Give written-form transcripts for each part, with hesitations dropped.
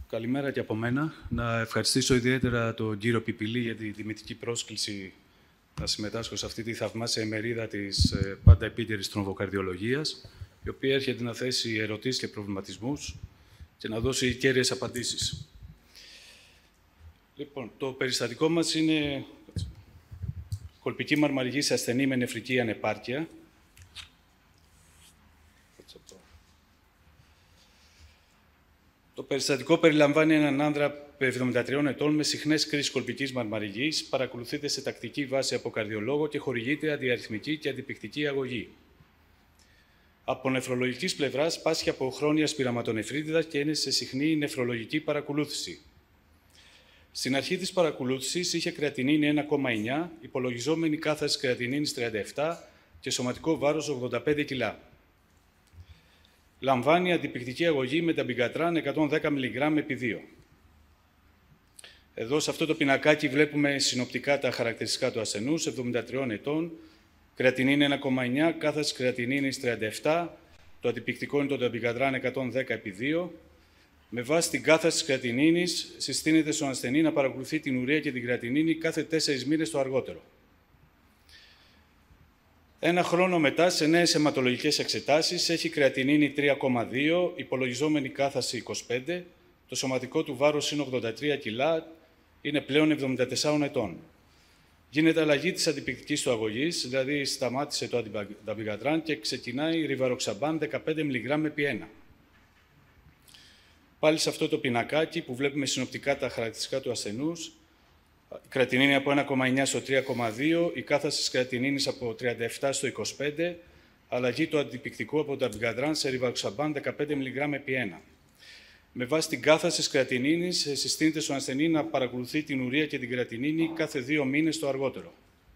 Καλημέρα και από μένα. Να ευχαριστήσω ιδιαίτερα τον κύριο Πιπηλή για τη τιμητική πρόσκληση να συμμετάσχω σε αυτή τη θαυμάσια ημερίδα της πάντα επίκαιρης θρομβοκαρδιολογίας, η οποία έρχεται να θέσει ερωτήσεις και προβληματισμούς και να δώσει κέρυες απαντήσεις. Λοιπόν, το περιστατικό μας είναι κολπική μαρμαριγή σε ασθενή με νεφρική ανεπάρκεια. Το περιστατικό περιλαμβάνει έναν άνδρα 73 ετών με συχνές κρίσεις κολπικής μαρμαριγής, παρακολουθείται σε τακτική βάση από καρδιολόγο και χορηγείται αντιαριθμική και αντιπικτική αγωγή. Από νεφρολογικής πλευράς πάσχει από χρόνια σπυραματονεφρίτιδα και είναι σε συχνή νεφρολογική παρακολούθηση. Στην αρχή της παρακολούθησης είχε κρεατινίνη 1,9, υπολογιζόμενη κάθαρση κρεατινίνης 37 και σωματικό βάρος 85 κιλά. Λαμβάνει αντιπικτική αγωγή με ταμπιγκατράν 110 mg/2. Εδώ σε αυτό το πινακάκι βλέπουμε συνοπτικά τα χαρακτηριστικά του ασθενούς, 73 ετών, κρεατινίνη 1,9, κάθαρση κρεατινίνης 37, το αντιπικτικό είναι το ταμπιγκατράν 110/2. Με βάση την κάθαρση της κρεατινίνης, συστήνεται στον ασθενή να παρακολουθεί την ουρέα και την κρεατινίνη κάθε 4 μήνες το αργότερο. Ένα χρόνο μετά, σε νέες αιματολογικές εξετάσεις, έχει κρεατινίνη 3,2, υπολογιζόμενη κάθαρση 25, το σωματικό του βάρος είναι 83 κιλά, είναι πλέον 74 ετών. Γίνεται αλλαγή της αντιπικτικής του αγωγής, δηλαδή σταμάτησε το ταμπιγκατράν και ξεκινάει ριβαροξαμπάν 15 mg/1. Πάλι σε αυτό το πινακάκι που βλέπουμε συνοπτικά τα χαρακτηριστικά του ασθενούς, η κρεατινίνη από 1,9 στο 3,2, η κάθαρση της κρεατινίνης από 37 στο 25, αλλαγή του αντιπικτικού από το ταμπιγκατράν σε ριβαροξαμπάν 15 mg/1. Με βάση την κάθαρση της κρεατινίνης, συστήνεται στον ασθενή να παρακολουθεί την ουρέα και την κρεατινίνη κάθε 2 μήνες το αργότερο.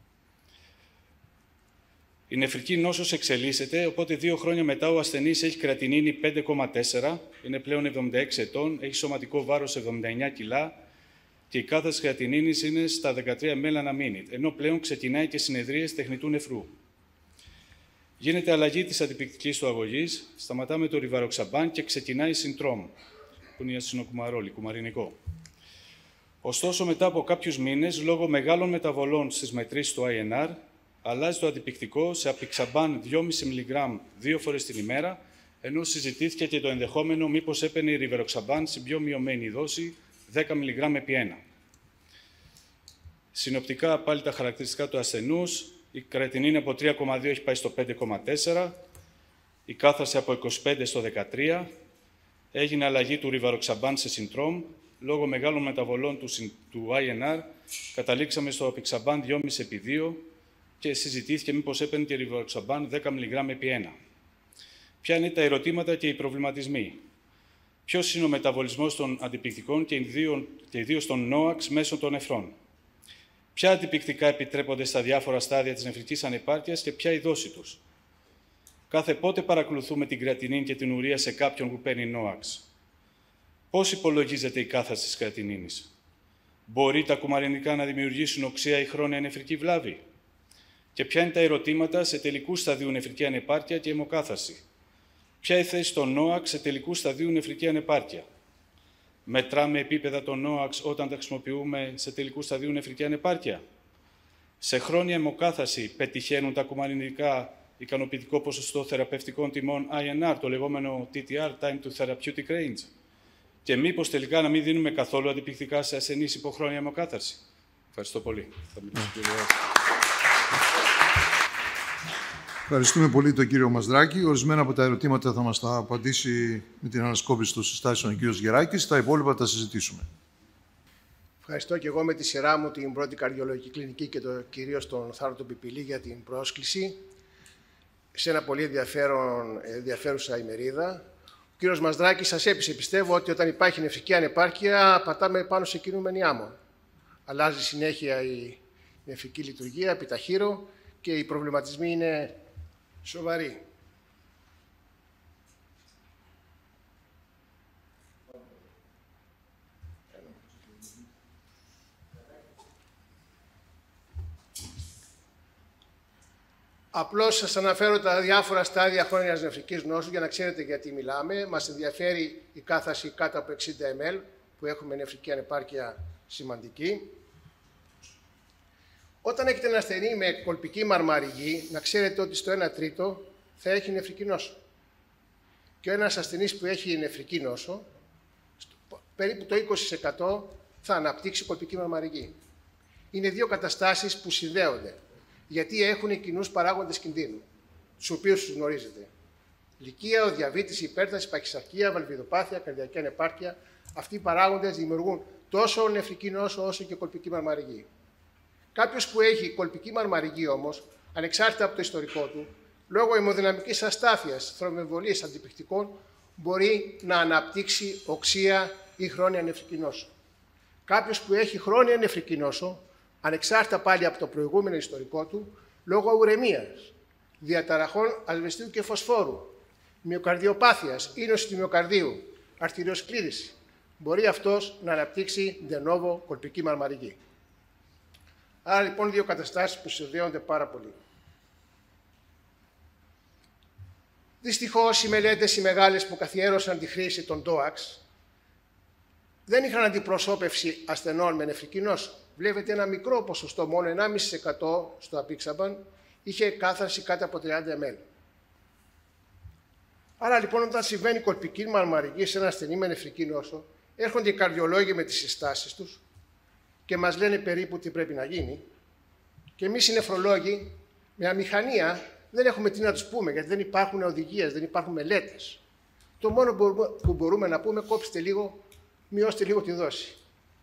Η νεφρική νόσος εξελίσσεται, οπότε 2 χρόνια μετά ο ασθενής έχει κρεατινίνη 5,4, είναι πλέον 76 ετών, έχει σωματικό βάρος 79 κιλά και η κάθαρση κρεατινίνης είναι στα 13 ml ανά minute, ενώ πλέον ξεκινάει και συνεδρίες τεχνητού νεφρού. Γίνεται αλλαγή της αντιπικτικής του αγωγής, σταματάμε το ριβαροξαμπάν και ξεκινάει συντρόμ, που είναι η ασυνοκουμαρόλη, κουμαρινικό. Ωστόσο, μετά από κάποιους μήνες, λόγω μεγάλων μεταβολών στις μετρήσεις του INR, αλλάζει το αντιπικτικό σε απιξαμπάν 2,5 mg 2 φορές την ημέρα, ενώ συζητήθηκε και το ενδεχόμενο μήπως έπαιρνε η ριβαροξαμπάν σε πιο μειωμένη δόση 10 mg/1. Συνοπτικά πάλι τα χαρακτηριστικά του ασθενούς, η κρεατινίνη από 3,2 έχει πάει στο 5,4, η κάθαρση από 25 στο 13, έγινε αλλαγή του ριβαροξαμπάν σε συντρόμ, λόγω μεγάλων μεταβολών του INR, καταλήξαμε στο απιξαμπάν 2,5/2 και συζητήθηκε μήπως έπαιρνε και ριβαροξαμπάν 10 mg/1. Ποια είναι τα ερωτήματα και οι προβληματισμοί? Ποιος είναι ο μεταβολισμός των αντιπικτικών και ιδίως των NOACs μέσω των νεφρών? Ποια αντιπικτικά επιτρέπονται στα διάφορα στάδια της νεφρικής ανεπάρκειας και ποια η δόση τους? Κάθε πότε παρακολουθούμε την κρεατινίνη και την ουρέα σε κάποιον που παίρνει NOACs? Πώς υπολογίζεται η κάθαρση της κρεατινίνης? Μπορεί τα κουμαρινικά να δημιουργήσουν οξεία ή χρόνια νεφρική βλάβη? Και ποια είναι τα ερωτήματα σε τελικού σταδίου νεφρική ανεπάρκεια και αιμοκάθαρση? Ποια η θέση των NOACs σε τελικού σταδίου νεφρική ανεπάρκεια? Μετράμε επίπεδα των NOACs όταν τα χρησιμοποιούμε σε τελικού σταδίου νεφρική ανεπάρκεια? Σε χρόνια αιμοκάθαρση πετυχαίνουν τα κουμαρινικά ικανοποιητικό ποσοστό θεραπευτικών τιμών INR, το λεγόμενο TTR, Time to Therapeutic Range? Και μήπως τελικά να μην δίνουμε καθόλου αντιπικτικά σε ασθενείς υποχρόνια αιμοκάθαρση? Ευχαριστώ πολύ. Ευχαριστούμε πολύ τον κύριο Μαζδράκη. Ορισμένα από τα ερωτήματα θα μας τα απαντήσει με την ανασκόπηση των συστάσεων ο κύριος Γεράκης. Τα υπόλοιπα θα τα συζητήσουμε. Ευχαριστώ και εγώ με τη σειρά μου την πρώτη καρδιολογική κλινική και κυρίως τον Θάνο Πιπηλή για την πρόσκληση σε ένα πολύ ενδιαφέρουσα ημερίδα. Ο κύριος Μαζδράκης σας έπεισε, πιστεύω, ότι όταν υπάρχει νεφρική ανεπάρκεια πατάμε πάνω σε κινούμενη άμμο. Αλλάζει συνέχεια η νεφρική λειτουργία, επιταχύρω και οι προβληματισμοί είναι σοβαροί. Απλώς σας αναφέρω τα διάφορα στάδια χρόνιας νεφρικής νόσου για να ξέρετε γιατί μιλάμε. Μας ενδιαφέρει η κάθαρση κάτω από 60 ml, που έχουμε νεφρική ανεπάρκεια σημαντική. Όταν έχετε ένα ασθενή με κολπική μαρμαριγή, να ξέρετε ότι στο 1 τρίτο θα έχει νεφρική νόσο. Και ένας ασθενής που έχει νεφρική νόσο, περίπου το 20% θα αναπτύξει κολπική μαρμαριγή. Είναι δύο καταστάσεις που συνδέονται, γιατί έχουν κοινούς παράγοντες κινδύνου, τους οποίους τους γνωρίζετε. Λυκεία, διαβήτης, υπέρταση, παχυσαρκία, βαλβιδοπάθεια, καρδιακή ανεπάρκεια. Αυτοί οι παράγοντες δημιουργούν τόσο νεφρική νόσο όσο και κολπική μαρμαριγή. Κάποιος που έχει κολπική μαρμαριγή όμως, ανεξάρτητα από το ιστορικό του, λόγω αιμοδυναμικής αστάθειας, θρομβεμβολίας αντιπληκτικών, μπορεί να αναπτύξει οξεία ή χρόνια νεφρική νόσο. Κάποιος που έχει χρόνια νεφρική νόσο, ανεξάρτητα πάλι από το προηγούμενο ιστορικό του, λόγω ουρεμίας, διαταραχών ασβεστίου και φωσφόρου, μυοκαρδιοπάθειας, ίνωση του μυοκαρδίου, αρτηριοσκλήρηση, μπορεί αυτός να αναπτύξει de novo κολπική μαρμαριγή. Άρα λοιπόν δύο καταστάσεις που συνδέονται πάρα πολύ. Δυστυχώς οι μελέτες οι μεγάλες που καθιέρωσαν τη χρήση των DOACs δεν είχαν αντιπροσώπευση ασθενών με νεφρική νόσο. Βλέπετε ένα μικρό ποσοστό, μόνο 1,5% στο απίξαμπαν, είχε κάθαρση κάτω από 30 ml. Άρα λοιπόν όταν συμβαίνει κολπική μαρμαριγή σε ένα ασθενή με νεφρική νόσο, έρχονται οι καρδιολόγοι με τις συστάσεις τους και μας λένε περίπου τι πρέπει να γίνει. Και εμείς οι νεφρολόγοι με αμηχανία δεν έχουμε τι να τους πούμε, γιατί δεν υπάρχουν οδηγίες, δεν υπάρχουν μελέτες. Το μόνο που μπορούμε να πούμε, κόψτε λίγο, μειώστε λίγο τη δόση.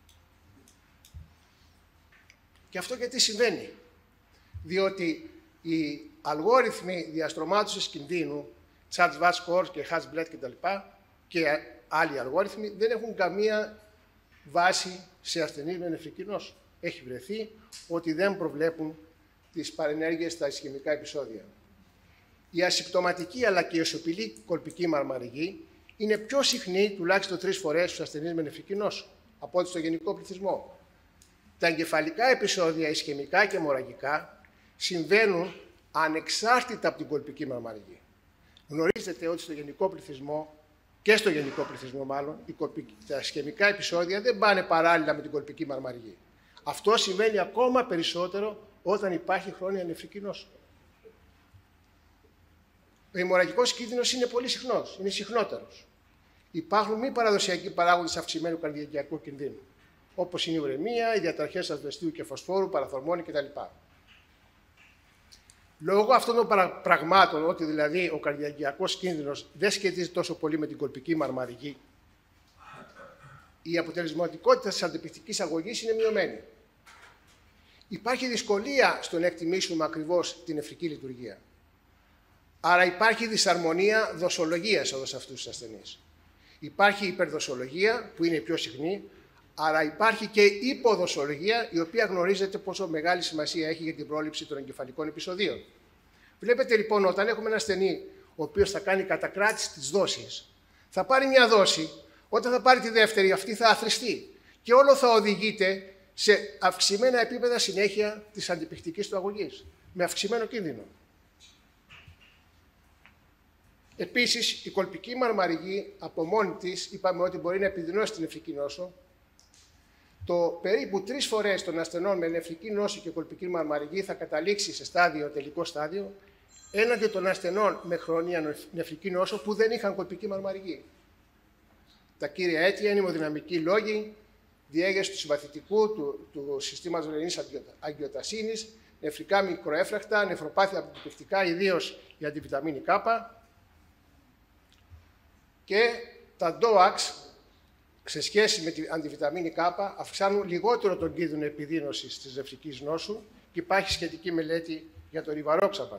Και αυτό γιατί συμβαίνει. Διότι οι αλγόριθμοι διαστρωμάτωσης κινδύνου, Charles-Watts scores και Hatch-Bled κτλ. Και άλλοι αλγόριθμοι δεν έχουν καμία βάση σε ασθενείς με νεφρική νόσο. Έχει βρεθεί ότι δεν προβλέπουν τις παρενέργειες στα ισχυμικά επεισόδια. Η ασυμπτωματική αλλά και η εσωπηλή κολπική μαρμαριγή είναι πιο συχνή τουλάχιστον 3 φορές στους ασθενείς με νεφρική νόσο από ό,τι στο γενικό πληθυσμό. Τα εγκεφαλικά επεισόδια ισχυμικά και αιμορραγικά συμβαίνουν ανεξάρτητα από την κολπική μαρμαριγή. Γνωρίζετε ότι στο γενικό πληθυσμό και στο γενικό πληθυσμό μάλλον, τα ισχυμικά επεισόδια δεν πάνε παράλληλα με την κολπική μαρμαριγή. Αυτό συμβαίνει ακόμα περισσότερο όταν υπάρχει χρόνια νεφρική νόσο. Ο αιμορραγικός κίνδυνος είναι πολύ συχνός, είναι συχνότερος. Υπάρχουν μη παραδοσιακοί παράγοντες αυξημένου καρδιακού κινδύνου, όπως είναι η ουρεμία, οι διαταραχές ασβεστίου και φωσφόρου, παραθορμόνη κτλ. Λόγω αυτών των πραγμάτων, ότι δηλαδή ο καρδιακός κίνδυνος δεν σχετίζεται τόσο πολύ με την κολπική μαρμαριγή, η αποτελεσματικότητα της αντιπληκτικής αγωγής είναι μειωμένη. Υπάρχει δυσκολία στο να εκτιμήσουμε ακριβώς την νεφρική λειτουργία. Άρα υπάρχει δυσαρμονία δοσολογίας εδώ σε αυτούς τους ασθενείς. Υπάρχει υπερδοσολογία, που είναι η πιο συχνή, άρα υπάρχει και υποδοσολογία, η οποία γνωρίζετε πόσο μεγάλη σημασία έχει για την πρόληψη των εγκεφαλικών επεισοδίων. Βλέπετε λοιπόν, όταν έχουμε ένα ασθενή, ο οποίος θα κάνει κατακράτηση της δόσης, θα πάρει μια δόση, όταν θα πάρει τη δεύτερη, αυτή θα αθροιστεί και όλο θα οδηγείται σε αυξημένα επίπεδα συνέχεια της αντιπληκτικής του αγωγής, με αυξημένο κίνδυνο. Επίσης, η κολπική μαρμαριγή από μόνη της, είπαμε ότι μπορεί να επιδεινώσει την νεφρική νόσο. Το περίπου 3 φορές των ασθενών με νεφρική νόσο και κολπική μαρμαριγή θα καταλήξει σε τελικό στάδιο, έναντι των ασθενών με χρόνια νεφρική νόσο που δεν είχαν κολπική μαρμαριγή. Τα κύρια αίτια είναι αιμοδυναμικοί λόγοι, διέγερση του συμπαθητικού, του συστήματος ρενής αγκιοτασίνης, νεφρικά μικροέφραχτα, νεφροπάθεια αντιπληκτικά, ιδίως η αντιβιταμίνη K. Και τα DOACs, σε σχέση με την αντιβιταμίνη K, αυξάνουν λιγότερο τον κίνδυνο επιδείνωσης της νεφρικής νόσου και υπάρχει σχετική μελέτη για το rivaroxaban.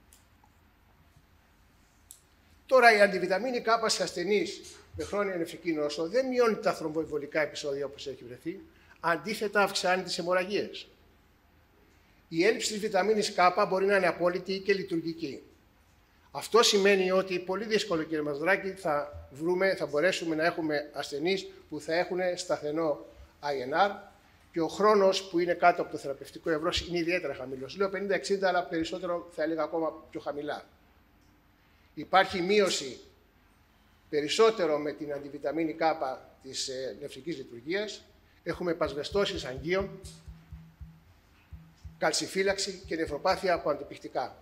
Τώρα, η αντιβιταμίνη K σε ασθενείς με χρόνια νεφρική νόσο δεν μειώνει τα θρομβοεμβολικά επεισόδια όπως έχει βρεθεί, αντίθετα αυξάνει τις αιμορραγίες. Η έλλειψη της βιταμίνης K μπορεί να είναι απόλυτη και λειτουργική. Αυτό σημαίνει ότι πολύ δύσκολο, κύριε Μαζδράκη, θα μπορέσουμε να έχουμε ασθενείς που θα έχουν σταθερό INR και ο χρόνος που είναι κάτω από το θεραπευτικό ευρώς είναι ιδιαίτερα χαμηλός. Λέω 50-60, αλλά περισσότερο θα έλεγα ακόμα πιο χαμηλά. Υπάρχει μείωση περισσότερο με την αντιβιταμίνη K της νεφρικής λειτουργίας. Έχουμε επασβεστώσεις αγγείων, καλσιφύλαξη και νεφροπάθεια από αντιπιχτικά.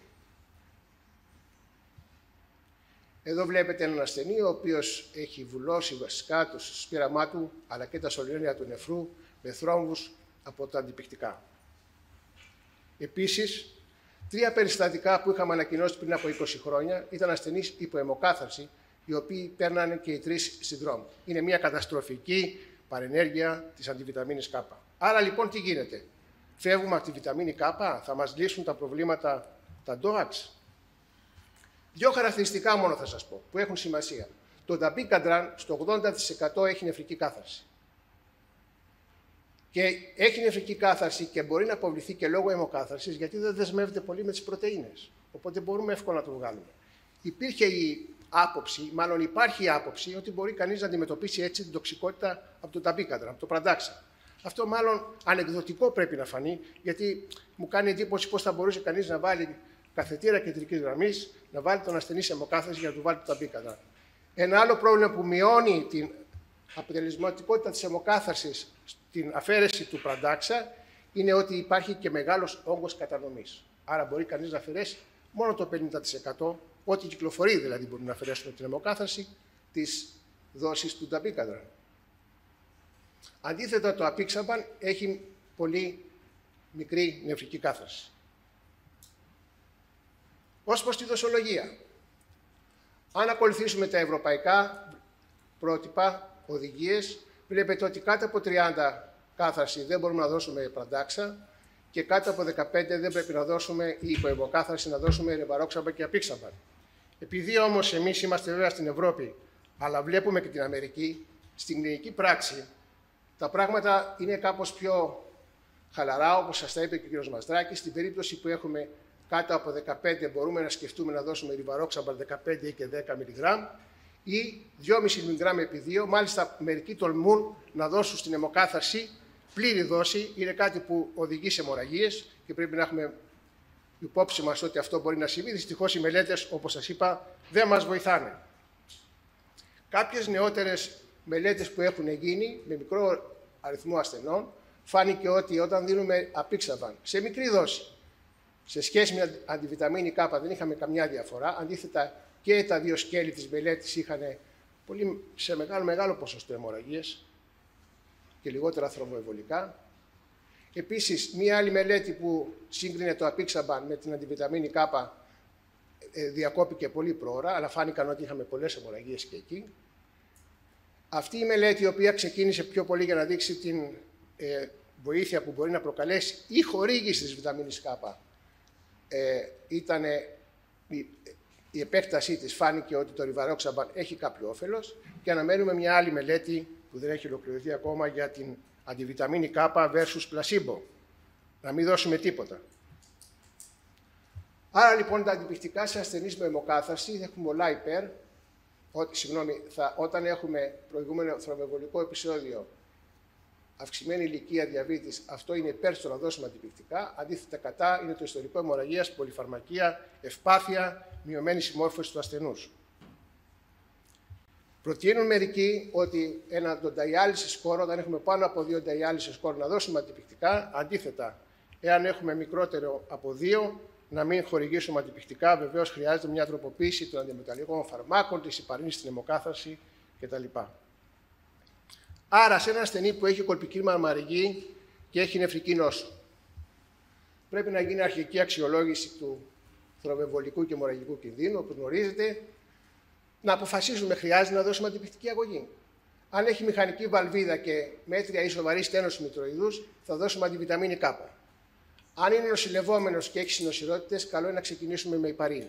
Εδώ βλέπετε έναν ασθενή, ο οποίος έχει βουλώσει βασικά το σπήραμά του, αλλά και τα σωληνάρια του νεφρού, με θρόμβους από τα αντιπιχτικά. Επίσης, 3 περιστατικά που είχαμε ανακοινώσει πριν από 20 χρόνια ήταν ασθενείς υποαιμοκάθαρση, οι οποίοι παίρνανε και οι 3 συνδρόμοι. Είναι μια καταστροφική παρενέργεια της αντιβιταμίνης K. Άρα λοιπόν τι γίνεται? Φεύγουμε από τη βιταμίνη K, θα μας λύσουν τα προβλήματα τα DOAX? 2 χαρακτηριστικά μόνο θα σας πω, που έχουν σημασία. Το νταπίκαντραν στο 80% έχει νεφρική κάθαρση. Και έχει νεφρική κάθαρση και μπορεί να αποβληθεί και λόγω αιμοκάθαρσης, γιατί δεν δεσμεύεται πολύ με τις πρωτεΐνες. Οπότε μπορούμε εύκολα να το βγάλουμε. Υπήρχε η άποψη, μάλλον υπάρχει η άποψη, ότι μπορεί κανείς να αντιμετωπίσει έτσι την τοξικότητα από το νταπίκαντραν, από το πραντάξα. Αυτό μάλλον ανεκδοτικό πρέπει να φανεί, γιατί μου κάνει εντύπωση πώς θα μπορούσε κανείς να βάλει καθετήρα κεντρικής γραμμής, να βάλει τον ασθενή σε αιμοκάθαρση για να του βάλει το νταπίκαντραν. Ένα άλλο πρόβλημα που μειώνει την αποτελεσματικότητα της αιμοκάθαρσης στην αφαίρεση του πραντάξα είναι ότι υπάρχει και μεγάλος όγκος κατανομής. Άρα μπορεί κανείς να αφαιρέσει μόνο το 50%, ό,τι κυκλοφορεί δηλαδή μπορεί να αφαιρέσουμε την αιμοκάθαρση της δόσης του νταπίκαντραν. Αντίθετα, το απίξαμπαν έχει πολύ μικρή νεφρική κάθαρση. Ως προς τη δοσολογία. Αν ακολουθήσουμε τα ευρωπαϊκά πρότυπα, οδηγίες, βλέπετε ότι κάτω από 30 κάθαρση δεν μπορούμε να δώσουμε πραντάξα και κάτω από 15 δεν πρέπει να δώσουμε η υποαιμοκάθαρση, να δώσουμε ρεβαρόξαμπαν και απίξαμπαν. Επειδή όμως εμείς είμαστε βέβαια στην Ευρώπη, αλλά βλέπουμε και την Αμερική, στην κλινική πράξη τα πράγματα είναι κάπως πιο χαλαρά, όπως σας τα είπε και ο κ. Μαστράκης. Στην περίπτωση που έχουμε κάτω από 15 μπορούμε να σκεφτούμε να δώσουμε ριβαρόξαμπαν 15 ή και 10 mg ή 2,5 mg επί 2. Μάλιστα, μερικοί τολμούν να δώσουν στην αιμοκάθαρση πλήρη δόση. Είναι κάτι που οδηγεί σε αιμορραγίες και πρέπει να έχουμε υπόψη μας ότι αυτό μπορεί να συμβεί. Δυστυχώς οι μελέτες, όπως σας είπα, δεν μας βοηθάνε. Κάποιες νεότερες μελέτες που έχουν γίνει με μικρό αριθμό ασθενών φάνηκε ότι όταν δίνουμε απίξαμπαν σε μικρή δόση, σε σχέση με αντιβιταμίνη K δεν είχαμε καμιά διαφορά. Αντίθετα, και τα 2 σκέλη της μελέτης είχαν σε μεγάλο ποσοστό αιμορραγίες και λιγότερα θρομποεμβολικά. Επίσης, μία άλλη μελέτη που σύγκρινε το απίξαμπαν με την αντιβιταμίνη K διακόπηκε πολύ πρόωρα, αλλά φάνηκαν ότι είχαμε πολλές αιμορραγίες και εκεί. Αυτή η μελέτη, η οποία ξεκίνησε πιο πολύ για να δείξει την βοήθεια που μπορεί να προκαλέσει η χορήγηση της βιταμίνης K, η επέκτασή της φάνηκε ότι το ριβαρόξαμπαν έχει κάποιο όφελος και αναμένουμε μια άλλη μελέτη που δεν έχει ολοκληρωθεί ακόμα για την αντιβιταμίνη K versus placebo. Να μην δώσουμε τίποτα. Άρα λοιπόν τα αντιπιχτικά σε ασθενείς με αιμοκάθαρση έχουν πολλά υπέρ. Όταν έχουμε προηγούμενο θρομβεμβολικό επεισόδιο, αυξημένη ηλικία, διαβήτης, αυτό είναι υπέρ στο να δώσουμε αντιπιχτικά. Αντίθετα, κατά είναι το ιστορικό αιμορραγίας, πολυφαρμακεία, ευπάθεια, μειωμένη συμμόρφωση του ασθενούς. Προτείνουν μερικοί ότι το dialysis score, όταν έχουμε πάνω από 2 dialysis score, να δώσουμε αντιπιχτικά. Αντίθετα, εάν έχουμε μικρότερο από 2, να μην χορηγήσουμε αντιπιχτικά. Βεβαίως, χρειάζεται μια τροποποίηση των αντιμεταλλικών φαρμάκων, της υπαρίνης στην αιμοκάθαρση κτλ. Άρα, σε ένα ασθενή που έχει κολπική μαρμαριγή και έχει νεφρική νόσο, πρέπει να γίνει αρχική αξιολόγηση του θρομβεμβολικού και αιμορραγικού κινδύνου, όπως γνωρίζετε, να αποφασίζουμε χρειάζεται να δώσουμε αντιπιχτική αγωγή. Αν έχει μηχανική βαλβίδα και μέτρια ή σοβαρή στένωση μητροειδούς, θα δώσουμε αντιβιταμίνη K. Αν είναι νοσηλευόμενος και έχει συνοσηρότητες, καλό είναι να ξεκινήσουμε με υπαρίνη.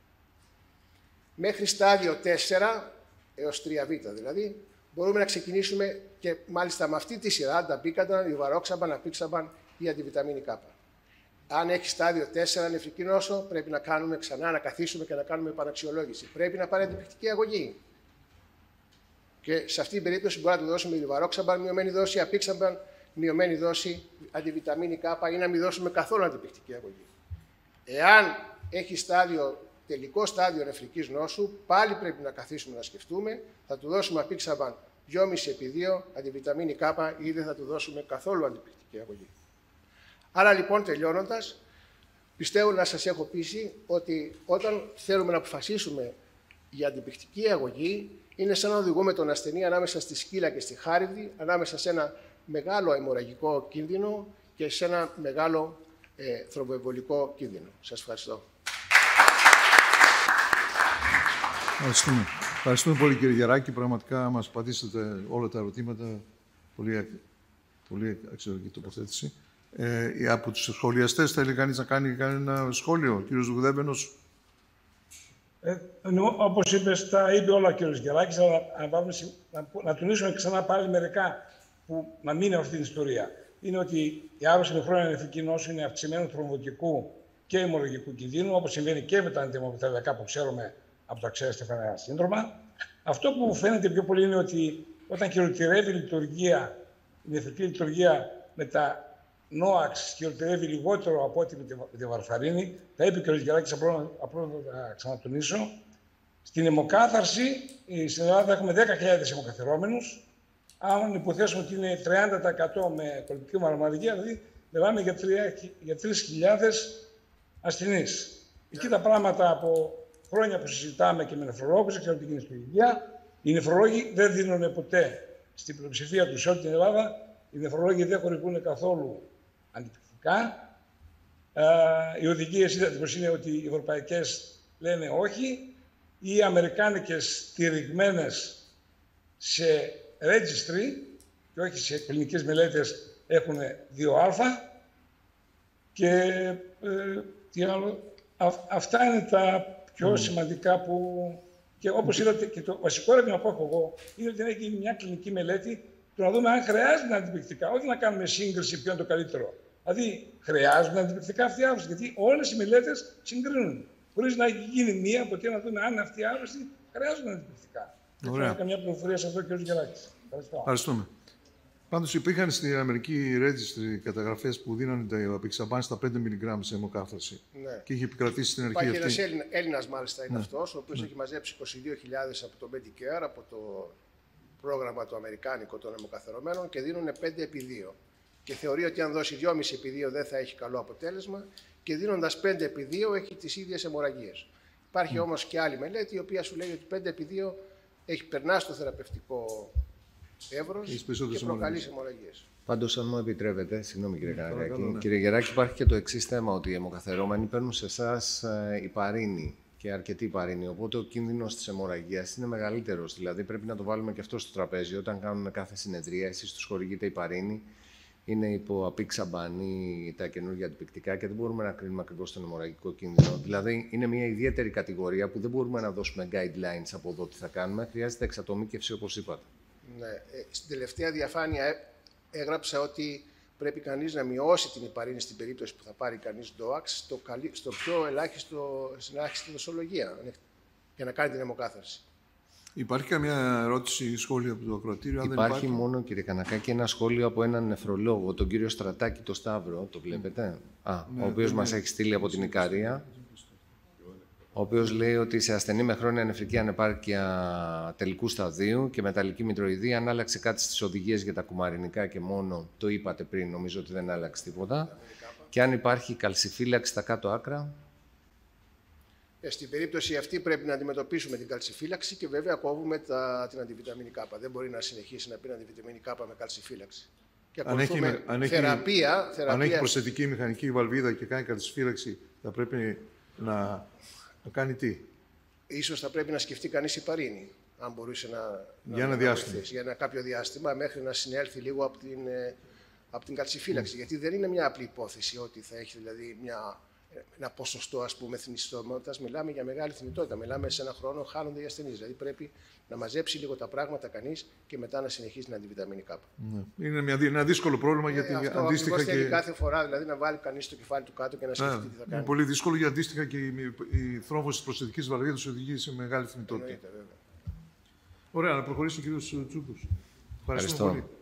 Μέχρι στάδιο 4 έως 3β δηλαδή, μπορούμε να ξεκινήσουμε και μάλιστα με αυτή τη σειρά, νταπίκαντραν, ριβαρόξαμπαν, απίξαμπαν ή αντιβιταμίνη K. Αν έχει στάδιο 4 νεφρική νόσο, πρέπει να κάνουμε ξανά, να καθίσουμε και να κάνουμε επαναξιολόγηση. Πρέπει να πάρει αντιπιχτική αγωγή. Και σε αυτή την περίπτωση μπορεί να του δώσουμε ριβαρόξαμπαν, μειωμένη δόση, απίξαμπαν, μειωμένη δόση αντιβιταμίνη K ή να μην δώσουμε καθόλου αντιπιχτική αγωγή. Εάν έχει τελικό στάδιο νεφρικής νόσου, πάλι πρέπει να καθίσουμε να σκεφτούμε. Θα του δώσουμε απίξαμπαν 2,5 επί 2 αντιβιταμίνη K ή δεν θα του δώσουμε καθόλου αντιπληκτική αγωγή. Άρα λοιπόν, τελειώνοντας, πιστεύω να σας έχω πείσει ότι όταν θέλουμε να αποφασίσουμε για αντιπληκτική αγωγή, είναι σαν να οδηγούμε τον ασθενή ανάμεσα στη σκύλα και στη χάριδη, ανάμεσα σε ένα μεγάλο αιμορραγικό κίνδυνο και σε ένα μεγάλο θρομποεμβολικό κίνδυνο. Σας ευχαριστώ. Ευχαριστούμε πολύ, κύριε Γεράκη. Πραγματικά μας απαντήσατε όλα τα ερωτήματα. Πολύ αξιολογική τοποθέτηση. Από τους σχολιαστές θέλει κανείς να κάνει ένα σχόλιο, ο κύριος Δουδέμπαινος. Όπως είπες, τα είπε όλα ο κύριος Γεράκης, αλλά να τονίσουμε ξανά πάλι μερικά που να μείνει αυτή την ιστορία. Είναι ότι η άρρωση με χρόνια νεφρική νόσου είναι αυξημένου θρομβωτικού και αιμορραγικού κινδύνου, όπως συμβαίνει και με τα αντιμοβιταλιακά που ξέρουμε από το αξία στεφανέα σύνδρομα. Αυτό που φαίνεται πιο πολύ είναι ότι όταν χειροτερεύει η λειτουργία, η νεφρική λειτουργία με τα νόαξ χειροτερεύει λιγότερο από ό,τι με τη βαρφαρίνη. Τα είπε και ο Γεράκης, απλώς θα ξανατονίσω. Στην αιμοκάθαρση, στην Ελλάδα έχουμε 10.000 αιμοκαθαρώμενους. Αν υποθέσουμε ότι είναι 30% με κολπική μαρμαριγία, δηλαδή μιλάμε για 3.000 ασθενείς. Εκεί τα πράγματα από χρόνια που συζητάμε και με νεφρολόγους, ξέρω τι γίνεται στην υγεία. Οι νεφρολόγοι δεν δίνουν ποτέ στην πλειοψηφία τους σε όλη την Ελλάδα. Οι νεφρολόγοι δεν χορηγούν καθόλου αντιπληκτικά. Οι οδηγίες είδατε πως είναι ότι οι ευρωπαϊκές λένε όχι. Οι αμερικάνικες στηριγμένες σε registry και όχι σε κλινικές μελέτες έχουν 2α. Και τι άλλο. Αυτά είναι τα πιο σημαντικά που... Και όπως είδατε, και το βασικό ερώτημα που έχω εγώ είναι ότι να γίνει μια κλινική μελέτη το να δούμε αν χρειάζονται αντιπληκτικά, όχι να κάνουμε σύγκριση ποιο είναι το καλύτερο. Δηλαδή, χρειάζονται αντιπληκτικά αυτή η άρρωση, γιατί όλες οι μελέτες συγκρίνουν. Χωρίς να γίνει μία από εκεί να δούμε αν αυτή η άρρωση χρειάζονται αντιπληκτικά. Δεν θέλω καμιά πληροφορία σε αυτό, κ. Γεράκης. Ευχαριστούμε. Πάντως υπήρχαν στην Αμερική registry καταγραφές που δίνανε τα απεξαμπάν στα 5 mg σε αιμοκάθαρση. Ναι. Και είχε επικρατήσει στην αρχή αυτή. Υπάρχει ένας Έλληνας μάλιστα είναι αυτός, ο οποίος έχει μαζέψει 22.000 από το Medicare, από το πρόγραμμα το αμερικάνικο των αιμοκαθαρωμένων και δίνουν 5 επί 2. Και θεωρεί ότι αν δώσει 2,5 επί 2 δεν θα έχει καλό αποτέλεσμα και δίνοντας 5 επί 2 έχει τις ίδιες αιμορραγίες. Υπάρχει όμως και άλλη μελέτη η οποία σου λέει ότι 5 επί 2 έχει περνάσει το θεραπευτικό εύρος και προκαλεί αιμορραγίες. Πάντως, αν μου επιτρέπετε, συγγνώμη κύριε Κανακάκη, κύριε Γεράκη, υπάρχει και το εξής θέμα, ότι οι αιμοκαθαρώμενοι παίρνουν σε εσάς ηπαρίνη και αρκετή ηπαρίνη. Οπότε ο κίνδυνος της αιμορραγίας είναι μεγαλύτερος. Δηλαδή, πρέπει να το βάλουμε και αυτό στο τραπέζι. Όταν κάνουμε κάθε συνεδρία, εσείς τους χορηγείτε ηπαρίνη, είναι υπό απίξαμπαν ή τα καινούργια αντιπληκτικά και δεν μπορούμε να κρίνουμε ακριβώς τον αιμορραγικό κίνδυνο. Δηλαδή, είναι μια ιδιαίτερη κατηγορία που δεν μπορούμε να δώσουμε guidelines από εδώ τι θα κάνουμε. Χρειάζεται εξατομίκευση, όπως είπατε. Ναι. Στην τελευταία διαφάνεια έγραψα ότι πρέπει κανείς να μειώσει την ηπαρίνη στην περίπτωση που θα πάρει κανείς DOAX στο πιο στην ελάχιστη δοσολογία για να κάνει την αιμοκάθαρση. Υπάρχει καμία ερώτηση ή σχόλιο από το ακροατήριο? Υπάρχει μόνο, κύριε Κανακάκη, ένα σχόλιο από έναν νεφρολόγο, τον κύριο Στρατάκη το Σταύρο, το βλέπετε, ο οποίος μας έχει στείλει από την Ικαρία, ο οποίος λέει ότι σε ασθενή με χρόνια νεφρική ανεπάρκεια τελικού σταδίου και μεταλλική μητροειδή, αν άλλαξε κάτι στις οδηγίες για τα κουμαρινικά και μόνο, το είπατε πριν, νομίζω ότι δεν άλλαξε τίποτα, και αν υπάρχει καλσιφύλαξη στα κάτω άκρα. Στην περίπτωση αυτή πρέπει να αντιμετωπίσουμε την καλσιφύλαξη και βέβαια κόβουμε την αντιβιταμίνη K. Δεν μπορεί να συνεχίσει να πίνει αντιβιταμίνη K με καλσιφύλαξη. Και θεραπεία. Αν έχει προσθετική μηχανική βαλβίδα και κάνει καλσιφύλαξη, θα πρέπει να κάνει τι? Ίσως θα πρέπει να σκεφτεί κανείς ηπαρίνη, αν μπορούσε για ένα διάστημα. Για ένα κάποιο διάστημα, μέχρι να συνέλθει λίγο από την καλσιφύλαξη. Γιατί δεν είναι μια απλή υπόθεση ότι θα έχει δηλαδή ένα ποσοστό, ας πούμε, θνησιμότητας. Μιλάμε για μεγάλη θνητότητα. Μιλάμε σε ένα χρόνο χάνονται οι ασθενείς. Δηλαδή πρέπει να μαζέψει λίγο τα πράγματα κανείς και μετά να συνεχίσει την αντιβιταμίνη K. Ναι. Είναι ένα δύσκολο πρόβλημα γιατί αντίστοιχα. Αυτό θέλει κάθε φορά δηλαδή να βάλει κανείς το κεφάλι του κάτω και να σκεφτεί τι θα κάνει. Είναι πολύ δύσκολο γιατί αντίστοιχα και η θρόμβωση της προσθετικής βαρβίδας οδηγεί σε μεγάλη θνητότητα. Ωραία, να προχωρήσει ο κ. Τσούκος. Ευχαριστώ πολύ.